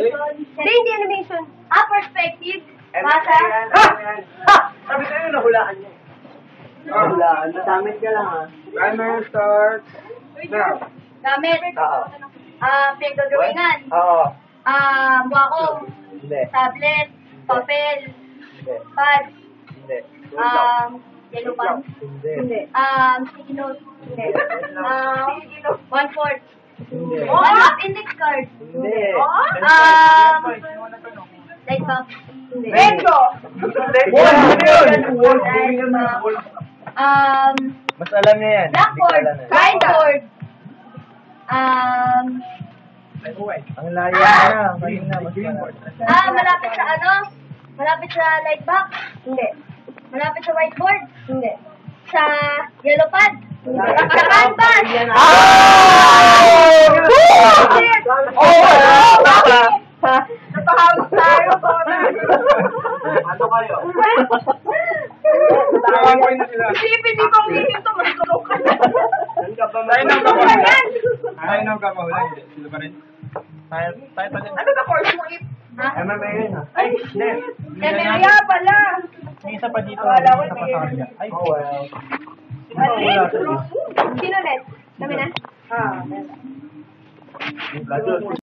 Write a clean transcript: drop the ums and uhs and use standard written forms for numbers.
Hindi animation. Perspective. Masa. Sabi sa'yo, nahulaan niya. Nahulaan. Natamit ka lang, ha? Timer starts now. Gamit. Pinagdodrawingan. Oo. Wakong. Hindi. Tablet. Papel. Hindi. Pad. Hindi. Yellow pad. Hindi. Sticky note. Hindi. 1/4. Hindi. Index card. Hindi. Light bulb. Hindi. Benjo! Mas alam niya yan. Blackboard. Whiteboard. Ang layo na. Kanina, mas malapit. Malapit sa ano? Malapit sa light box? Hindi. Malapit sa whiteboard? Hindi. Sa yellow pad? Hindi. Sa canvas? Napahawag tayo. Ano kayo? Isipin dito ang isin to. Magtulog ka na. Saan ka ba Tayo ng mahulaan? kamahulan. Tayo ng kamahulan. Sila pa rin. Tayo pa din. Ano na course mo? MMA yun, ha? Ay, hindi. Kaya pala. May isa pa dito. Akala ko Isa pa may- sa kanila. Ay, Oh, well. Sino net? Kami na? Yung gadget.